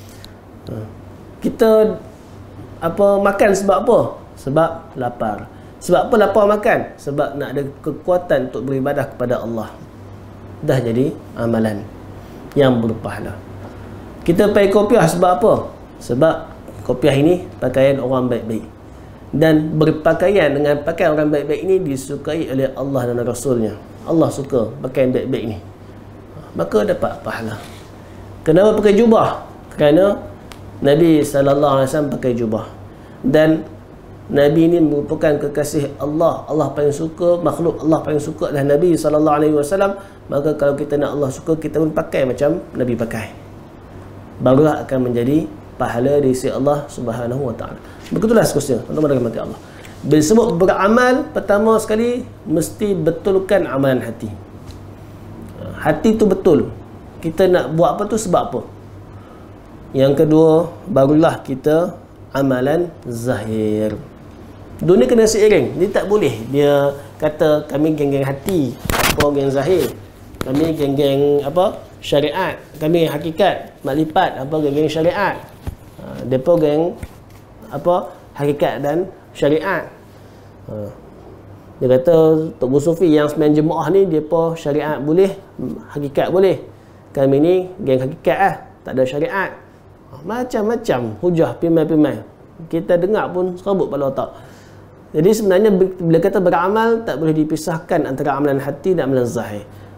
Kita makan sebab apa? Sebab lapar. Sebab apa lapar makan? Sebab nak ada kekuatan untuk beribadah kepada Allah. Dah jadi amalan yang berpahala. Kita pakai kopiah sebab apa? Sebab kopiah ini pakaian orang baik-baik. Dan berpakaian dengan pakaian orang baik-baik ini disukai oleh Allah dan Rasulnya. Allah suka pakaian baik-baik ini, maka dapat pahala. Kenapa pakai jubah? Kerana Nabi SAW pakai jubah. Dan Nabi ini merupakan kekasih Allah. Allah paling suka, makhluk Allah paling suka adalah Nabi SAW. Maka kalau kita nak Allah suka, kita pun pakai macam Nabi pakai. Barulah akan menjadi pahala di sisi Allah Subhanahu Wa Taala. Begitulah seterusnya, teman-teman rahmati Allah. Bila sebut beramal, pertama sekali mesti betulkan amalan hati. Hati tu betul. Kita nak buat apa tu sebab apa? Yang kedua, barulah kita amalan zahir. Dunia kena seiring. Dia tak boleh dia kata kami geng-geng hati, apa geng zahir. Kami geng-geng syariat, kami hakikat, maklipat, geng-geng syariat. Depa geng hakikat dan syariat. Dia kata Tok Guru Sufi yang sembahyang jemaah ni depa syariat boleh, hakikat boleh. Kami ni geng hakikat lah, tak ada syariat. Macam-macam hujah pimai-pimai. Kita dengar pun serabut kepala otak. Jadi sebenarnya bila kata beramal, tak boleh dipisahkan antara amalan hati dan amalan zahir.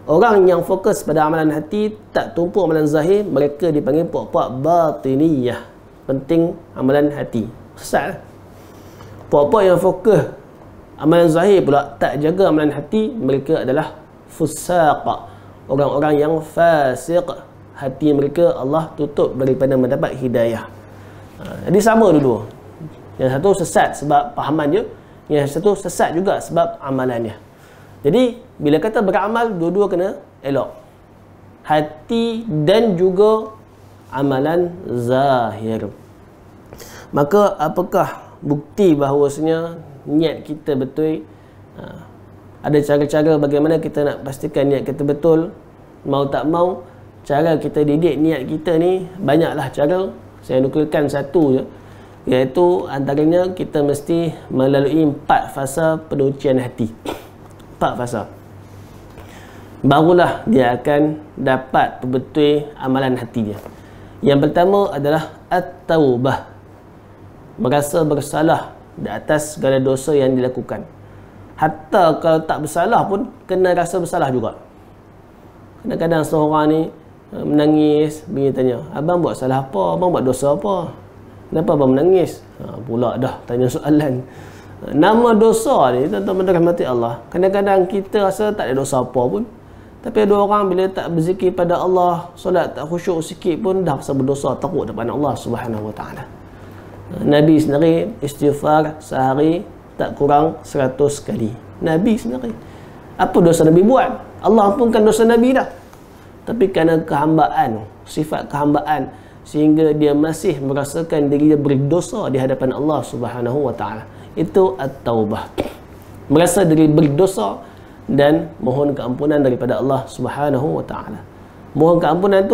Orang yang fokus pada amalan hati, tak tumpu amalan zahir, mereka dipanggil puak-puak batiniyah. Penting amalan hati. Sesat lah. Puak-puak yang fokus amalan zahir pula, tak jaga amalan hati, mereka adalah fusaq. Orang-orang yang fasiq. Hati mereka Allah tutup daripada mendapat hidayah. Jadi sama dulu. Yang satu sesat sebab pahamannya, yang satu sesat juga sebab amalannya. Jadi bila kata beramal, dua-dua kena elok. Hati dan juga amalan zahir. Maka apakah bukti bahawasanya niat kita betul? Ada cara-cara bagaimana kita nak pastikan niat kita betul. Mau tak mau, cara kita didik niat kita ni banyaklah cara. Saya nukilkan satu je, iaitu antaranya kita mesti melalui 4 fasa penyucian hati. 4 fasa. Barulah dia akan dapat betul amalan hati dia. Yang pertama adalah at-taubah. Merasa bersalah di atas segala dosa yang dilakukan. Hatta kalau tak bersalah pun kena rasa bersalah juga. Kadang-kadang seorang ni menangis, bini tanya, abang buat salah apa? Abang buat dosa apa? Kenapa abang menangis? Pula dah tanya soalan. Nama dosa ni, tuan-tuan rahmati Allah, kadang-kadang kita rasa tak ada dosa apa pun. Tapi ada orang bila tak berzikir pada Allah, solat tak khusyuk sikit pun dah rasa berdosa, takut depan Allah Subhanahu Wa Taala. Nabi sendiri istighfar sehari tak kurang 100 kali. Nabi sendiri. Apa dosa Nabi buat? Allah ampunkan dosa Nabi dah. Tapi kerana kehambaan, sifat kehambaan, sehingga dia masih merasakan diri dia berdosa di hadapan Allah Subhanahu Wa Taala. Itu at-taubah. Merasa diri berdosa dan mohon keampunan daripada Allah Subhanahu Wa Taala. Mohon keampunan tu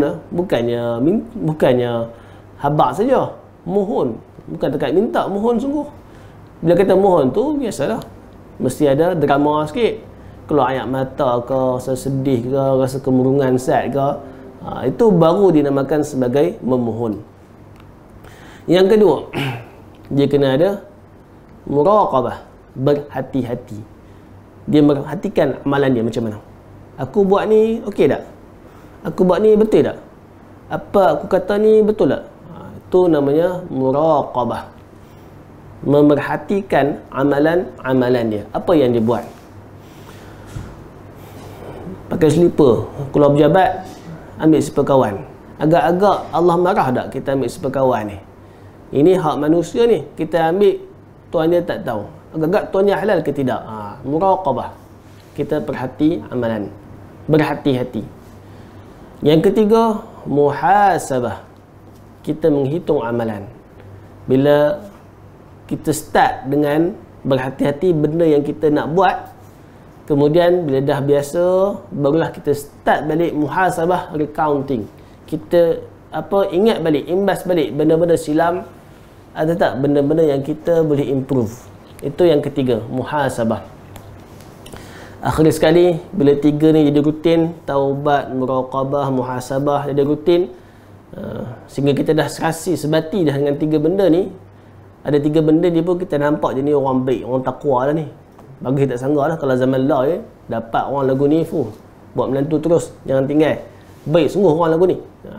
bukannya habaq saja. Mohon, bukan dekat minta, mohon sungguh. Bila kata mohon tu biasalah mesti ada drama sikit. Keluar air mata ke, rasa sedih ke, rasa kemurungan sad ke, itu baru dinamakan sebagai memohon. Yang kedua, dia kena ada muraqabah, berhati-hati. Dia merhatikan amalan dia macam mana. Aku buat ni okey tak? Aku buat ni betul tak? Apa aku kata ni betul tak? Itu namanya muraqabah. Memerhatikan amalan-amalan dia. Apa yang dia buat? Pakai slipper, keluar berjabat, ambil slipper kawan. Agak-agak Allah marah tak kita ambil slipper kawan ni? Ini hak manusia ni. Kita ambil, tuan dia tak tahu. Agak-agak tuan dia halal ke tidak? Muraqabah. Kita perhati amalan. Berhati-hati. Yang ketiga, muhasabah. Kita menghitung amalan. Bila kita start dengan berhati-hati benda yang kita nak buat, kemudian bila dah biasa, barulah kita start balik muhasabah, recounting. Kita ingat balik, imbas balik benda-benda silam, ada tak benda-benda yang kita boleh improve. Itu yang ketiga, muhasabah. Akhir sekali, bila tiga ni jadi rutin, taubat, muraqabah, muhasabah jadi rutin, sehingga kita dah serasi sebati dah dengan tiga benda ni. Ada tiga benda ni pun kita nampak je ni orang baik, orang takwa lah ni. Bagi tak sangka lah kalau zaman lah dapat orang lagu ni, buat menantu terus, jangan tinggal. Baik sungguh orang lagu ni.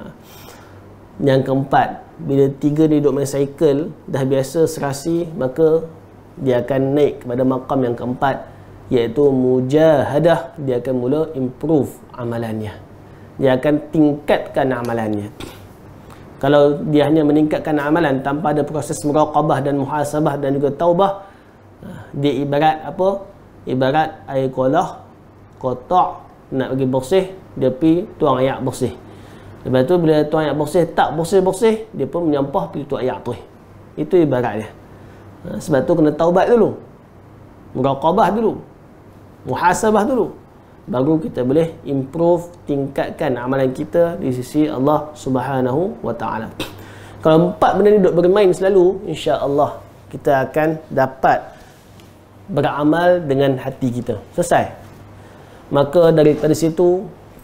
Yang keempat, bila tiga ni duduk main cycle, dah biasa serasi, maka dia akan naik kepada makam yang keempat, iaitu mujahadah. Dia akan mula improve amalannya. Dia akan tingkatkan amalannya. Kalau dia hanya meningkatkan amalan tanpa ada proses muraqabah dan muhasabah dan juga taubah, dia ibarat apa? Ibarat air kolah kotak nak bagi bersih, dia pergi tuang air bersih. Lepas tu bila tuang air bersih tak bersih-bersih, dia pun menyampah pergi tuang air tu. Itu ibaratnya. Sebab tu kena taubat dulu, muraqabah dulu, muhasabah dulu, baru kita boleh improve, tingkatkan amalan kita di sisi Allah Subhanahu Wa Taala. Kalau empat benda ni duduk bermain selalu, insya-Allah kita akan dapat beramal dengan hati kita. Selesai. Maka daripada situ,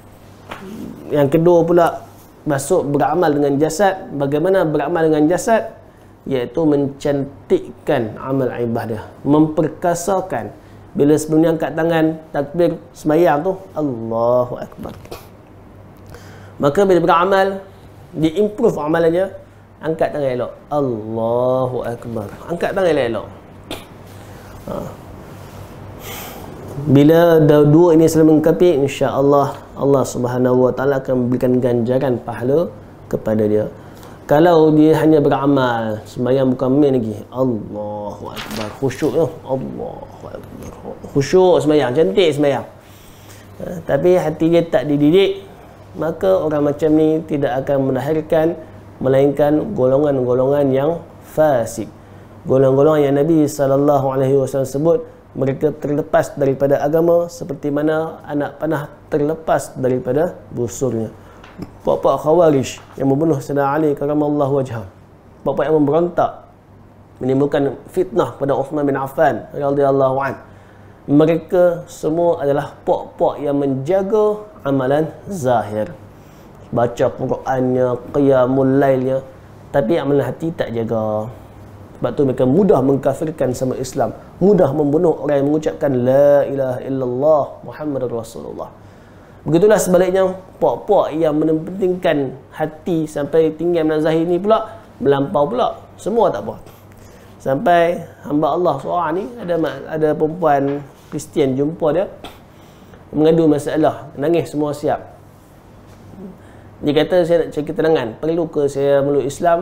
yang kedua pula, masuk beramal dengan jasad. Bagaimana beramal dengan jasad? Iaitu mencantikkan amal ibadah, memperkasakan. Bila sebelum ni angkat tangan takbir sembahyang tu, Allahu Akbar. Maka bila beramal, dia improve amalannya, angkat tangan elok, Allahu Akbar, angkat tangan elok. Bila dua ini saling melengkapi, insya-Allah Allah Subhanahu wa taala akan memberikan ganjaran pahala kepada dia. Kalau dia hanya beramal, sembahyang bukan main lagi, Allahu Akbar, khusyuk tu, Allahu Akbar, khusyuk sembahyang, cantik sembahyang, tapi hati dia tak dididik, maka orang macam ni tidak akan melahirkan melainkan golongan-golongan yang fasik, golongan-golongan yang Nabi SAW sebut mereka terlepas daripada agama seperti mana anak panah terlepas daripada busurnya. Puak-puak Khawarij yang membunuh Sayyidina Ali karamallahu wajhah, puak-puak yang memberontak menimbulkan fitnah pada Uthman bin Affan radhiyallahu an, mereka semua adalah puak-puak yang menjaga amalan zahir, baca Qurannya, qiyamul lailnya, tapi amalan hati tak jaga. Sebab tu mereka mudah mengkafirkan sama Islam, mudah membunuh orang yang mengucapkan la ilaha illallah Muhammadur Rasulullah. Begitulah sebaliknya, puak-puak yang mementingkan hati sampai tinggal amalan zahir ni pula melampau pula, semua tak apa. Sampai hamba Allah seorang ni, ada perempuan Kristian jumpa dia, mengadu masalah, nangis semua siap. Dia kata, saya nak cari keterangan, perlu ke saya meluk Islam?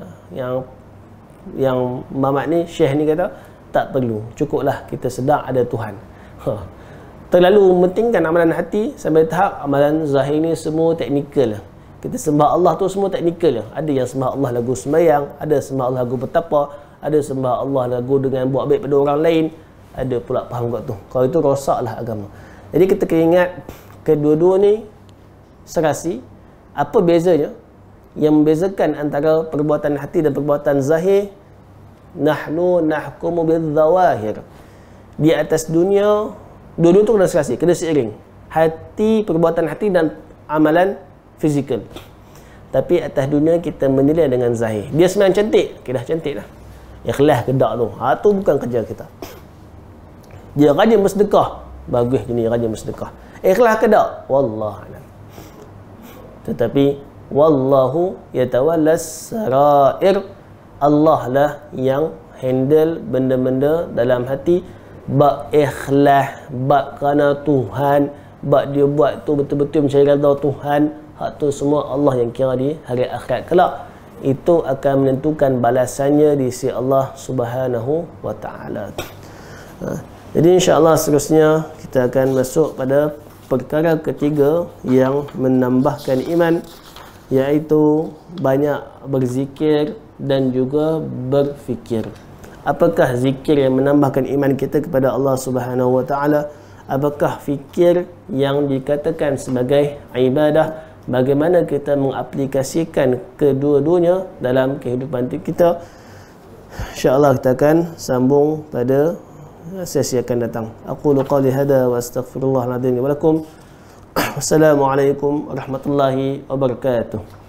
Yang mamat ni, Syekh ni kata, tak perlu, cukuplah kita sedar ada Tuhan. Terlalu mementingkan amalan hati sampai tahap amalan zahir ni semua teknikal. Kita sembah Allah tu semua teknikal. Ada yang sembah Allah lagu sembahyang, ada sembah Allah lagu bertapa, ada sembah Allah lagu dengan buat baik pada orang lain, ada pula faham kat tu. Kalau itu rosaklah agama. Jadi kita kena ingat kedua-dua ni serasi. Apa bezanya? Yang membezakan antara perbuatan hati dan perbuatan zahir, nahnu nahkumu bidzawahir. Di atas dunia, dua-dua tu kena serasi, kena seiring. Hati, perbuatan hati dan amalan fizikal. Tapi atas dunia kita menilai dengan zahir. Dia sembahyang cantik, okay, dah cantik dah. Ikhlas ke tak tu? Tu bukan kerja kita. Dia rajin bersedekah, bagus jenis rajin bersedekah. Ikhlas ke tak? Wallahualam. Tetapi wallahu yatawallas sarair, Allah lah yang handle benda-benda dalam hati. Bab ikhlas, bab kerana Tuhan, bab dia buat tu betul-betul mencari redha Tuhan, hak tu semua Allah yang kira di hari akhirat kelak. Itu akan menentukan balasannya di sisi Allah Subhanahu wa taala. Jadi insya-Allah seterusnya kita akan masuk pada perkara ketiga yang menambahkan iman, iaitu banyak berzikir dan juga berfikir. Apakah zikir yang menambahkan iman kita kepada Allah Subhanahu wa taala? Apakah fikir yang dikatakan sebagai ibadah? Bagaimana kita mengaplikasikan kedua-duanya dalam kehidupan kita? Insya-Allah kita akan sambung pada sesi akan datang. Aqulu qawli hadza wa astaghfirullahal azim wa lakum. Wassalamualaikum warahmatullahi wabarakatuh.